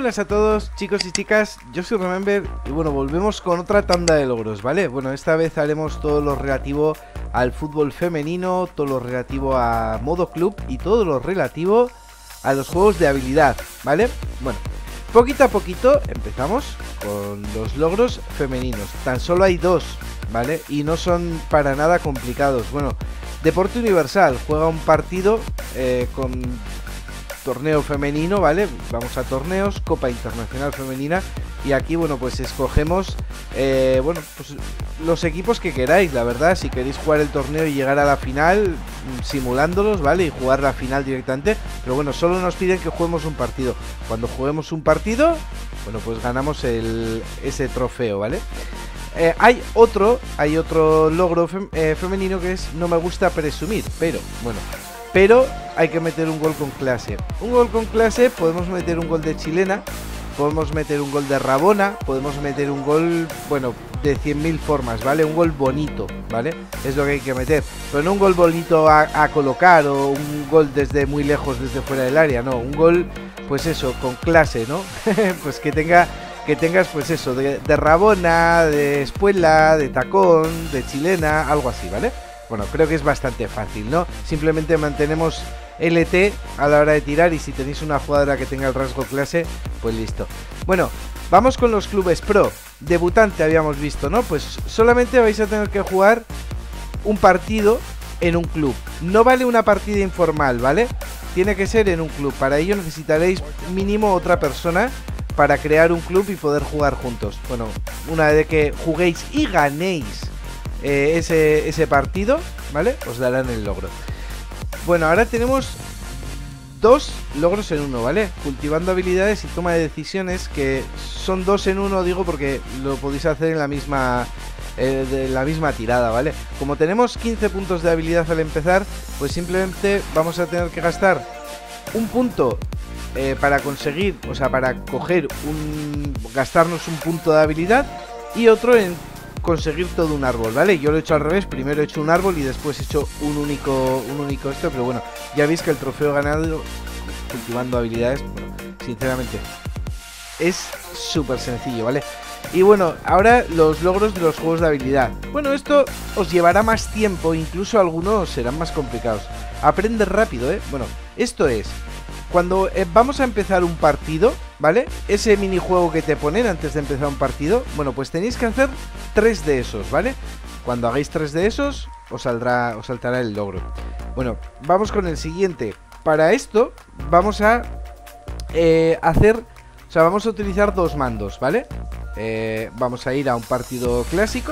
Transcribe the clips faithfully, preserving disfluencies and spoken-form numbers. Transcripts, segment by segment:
buenas a todos, chicos y chicas, yo soy Remember y bueno, volvemos con otra tanda de logros, ¿vale? Bueno, esta vez haremos todo lo relativo al fútbol femenino, todo lo relativo a modo club y todo lo relativo a los juegos de habilidad, ¿vale? Bueno, poquito a poquito empezamos con los logros femeninos, tan solo hay dos, ¿vale? Y no son para nada complicados. Bueno, Deporte Universal juega un partido eh, con torneo femenino, ¿vale? Vamos a torneos, Copa Internacional Femenina. Y aquí, bueno, pues escogemos eh, bueno, pues los equipos que queráis, la verdad. Si queréis jugar el torneo y llegar a la final simulándolos, ¿vale? Y jugar la final directamente. Pero bueno, solo nos piden que juguemos un partido. Cuando juguemos un partido, bueno, pues ganamos el, ese trofeo, ¿vale? Eh, hay otro, hay otro logro fem eh, femenino que es no me gusta presumir, pero bueno, pero hay que meter un gol con clase. Un gol con clase, podemos meter un gol de chilena, podemos meter un gol de Rabona, podemos meter un gol, bueno, de cien mil formas, ¿vale? Un gol bonito, ¿vale? Es lo que hay que meter, pero no un gol bonito a, a colocar o un gol desde muy lejos, desde fuera del área, no, un gol, pues eso, con clase, ¿no? Pues que tenga... que tengas pues eso, de, de Rabona, de espuela, de tacón, de chilena, algo así, ¿vale? Bueno, creo que es bastante fácil, ¿no? Simplemente mantenemos L T a la hora de tirar y si tenéis una jugadora que tenga el rasgo clase, pues listo. Bueno, vamos con los clubes pro. Debutante habíamos visto, ¿no? Pues solamente vais a tener que jugar un partido en un club. No vale una partida informal, ¿vale? Tiene que ser en un club. Para ello necesitaréis mínimo otra persona para crear un club y poder jugar juntos. Bueno, una vez que juguéis y ganéis eh, ese, ese partido, ¿vale? Os darán el logro. Bueno, ahora tenemos dos logros en uno, ¿vale? Cultivando habilidades y toma de decisiones, que son dos en uno, digo, porque lo podéis hacer en la misma... Eh, de la misma tirada, ¿vale? Como tenemos quince puntos de habilidad al empezar, pues simplemente vamos a tener que gastar un punto Eh, para conseguir, o sea, para coger un... gastarnos un punto de habilidad y otro en conseguir todo un árbol, ¿vale? Yo lo he hecho al revés, primero he hecho un árbol y después he hecho un único un único esto, pero bueno, ya veis que el trofeo ganado cultivando habilidades, bueno, sinceramente es súper sencillo, ¿vale? Y bueno, ahora los logros de los juegos de habilidad. Bueno, esto os llevará más tiempo, incluso algunos serán más complicados. Aprende rápido, ¿eh? Bueno, esto es... Cuando eh, vamos a empezar un partido, ¿vale? Ese minijuego que te ponen antes de empezar un partido, bueno, pues tenéis que hacer tres de esos, ¿vale? Cuando hagáis tres de esos, os saldrá, os saltará el logro. Bueno, vamos con el siguiente. Para esto, vamos a eh, hacer... O sea, vamos a utilizar dos mandos, ¿vale? Eh, vamos a ir a un partido clásico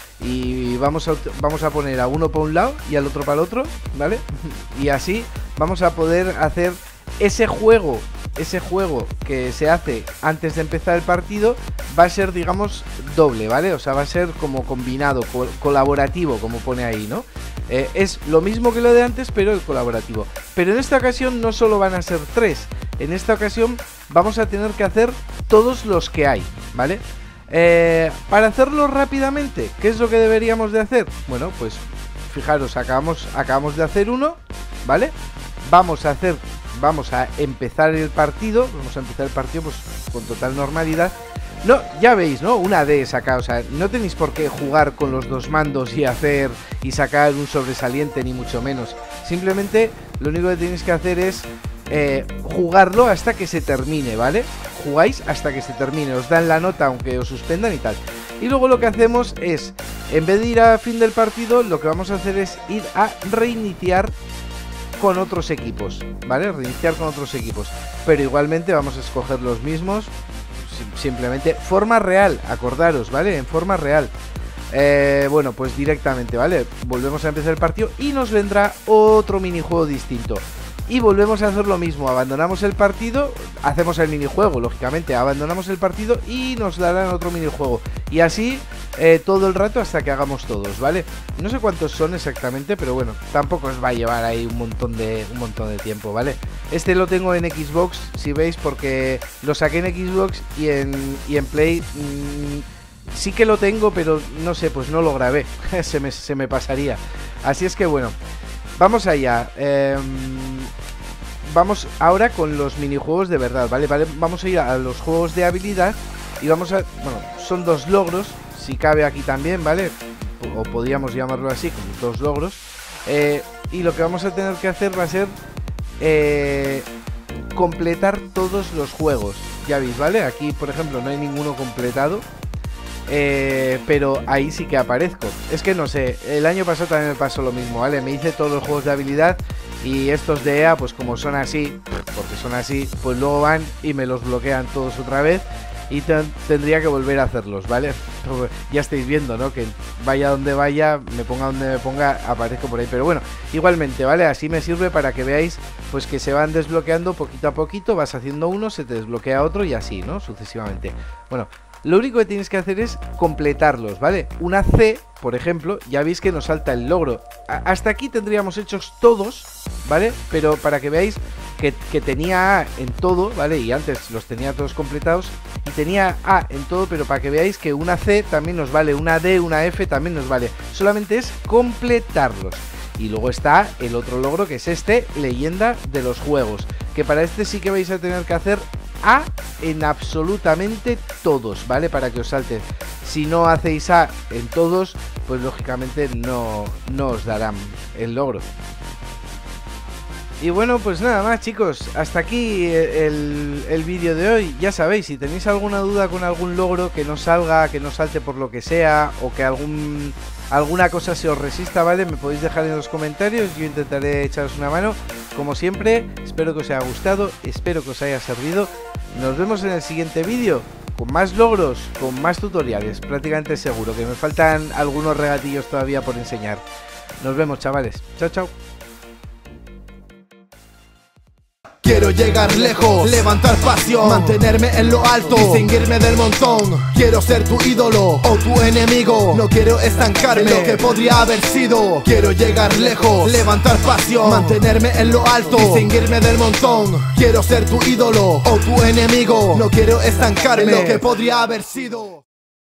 y vamos a, vamos a poner a uno para un lado y al otro para el otro, ¿vale? Y así vamos a poder hacer... Ese juego, ese juego que se hace antes de empezar el partido va a ser, digamos, doble, ¿vale? O sea, va a ser como combinado, co colaborativo, como pone ahí, ¿no? Eh, es lo mismo que lo de antes, pero el colaborativo. Pero en esta ocasión no solo van a ser tres. En esta ocasión vamos a tener que hacer todos los que hay, ¿vale? Eh, para hacerlo rápidamente, ¿qué es lo que deberíamos de hacer? Bueno, pues fijaros, acabamos, acabamos de hacer uno, ¿vale? Vamos a hacer... Vamos a empezar el partido. Vamos a empezar el partido pues con total normalidad. No, ya veis, ¿no? Una D saca, o sea, no tenéis por qué jugar con los dos mandos y hacer y sacar un sobresaliente, ni mucho menos. Simplemente lo único que tenéis que hacer es eh, jugarlo hasta que se termine, ¿vale? Jugáis hasta que se termine, os dan la nota aunque os suspendan y tal. Y luego lo que hacemos es, en vez de ir a fin del partido, lo que vamos a hacer es ir a reiniciar con otros equipos, ¿vale? Reiniciar con otros equipos. Pero igualmente vamos a escoger los mismos. Simplemente forma real, acordaros, ¿vale? En forma real. eh, Bueno, pues directamente, ¿vale? Volvemos a empezar el partido y nos vendrá otro minijuego distinto. Y volvemos a hacer lo mismo, abandonamos el partido, hacemos el minijuego, lógicamente, abandonamos el partido y nos darán otro minijuego. Y así eh, todo el rato hasta que hagamos todos, ¿vale? No sé cuántos son exactamente, pero bueno, tampoco os va a llevar ahí un montón de, un montón de tiempo, ¿vale? Este lo tengo en Xbox, si veis, porque lo saqué en Xbox y en, y en Play... Mmm, sí que lo tengo, pero no sé, pues no lo grabé, se, me, se me pasaría. Así es que bueno, vamos allá. Eh, vamos ahora con los minijuegos de verdad, ¿vale? Vale, vamos a ir a los juegos de habilidad y vamos a... Bueno, son dos logros, si cabe aquí también, ¿vale? O podríamos llamarlo así, como dos logros. Eh, y lo que vamos a tener que hacer va a ser eh, completar todos los juegos. Ya veis, ¿vale? Aquí, por ejemplo, no hay ninguno completado. Eh, pero ahí sí que aparezco. Es que no sé, el año pasado también me pasó lo mismo, ¿vale? Me hice todos los juegos de habilidad y estos de E A, pues como son así, porque son así, pues luego van y me los bloquean todos otra vez y ten tendría que volver a hacerlos, ¿vale? Ya estáis viendo, ¿no? Que vaya donde vaya, me ponga donde me ponga, aparezco por ahí. Pero bueno, igualmente, ¿vale? Así me sirve para que veáis, pues que se van desbloqueando poquito a poquito, vas haciendo uno, se te desbloquea otro y así, ¿no? Sucesivamente. Bueno, lo único que tienes que hacer es completarlos, ¿vale? Una C, por ejemplo, ya veis que nos salta el logro. A hasta aquí tendríamos hechos todos, ¿vale? Pero para que veáis que, que tenía A en todo, ¿vale? Y antes los tenía todos completados. Y tenía A en todo, pero para que veáis que una C también nos vale, una D, una F también nos vale. Solamente es completarlos. Y luego está el otro logro, que es este, leyenda de los juegos. Que para este sí que vais a tener que hacer A en absolutamente todos, ¿vale? Para que os salte. Si no hacéis A en todos, pues lógicamente no, no os darán el logro. Y bueno, pues nada más, chicos, hasta aquí el, el vídeo de hoy. Ya sabéis, si tenéis alguna duda con algún logro que no salga, que no salte por lo que sea, o que algún alguna cosa se os resista, ¿vale? Me podéis dejar en los comentarios, yo intentaré echaros una mano. Como siempre, espero que os haya gustado, espero que os haya servido. Nos vemos en el siguiente vídeo, con más logros, con más tutoriales, prácticamente seguro, que me faltan algunos regatillos todavía por enseñar. Nos vemos, chavales. Chao, chao. Quiero llegar lejos, levantar pasión, mantenerme en lo alto, distinguirme del montón. Quiero ser tu ídolo o tu enemigo, no quiero estancarme en lo que podría haber sido. Quiero llegar lejos, levantar pasión, mantenerme en lo alto, distinguirme del montón. Quiero ser tu ídolo o tu enemigo, no quiero estancarme en lo que podría haber sido.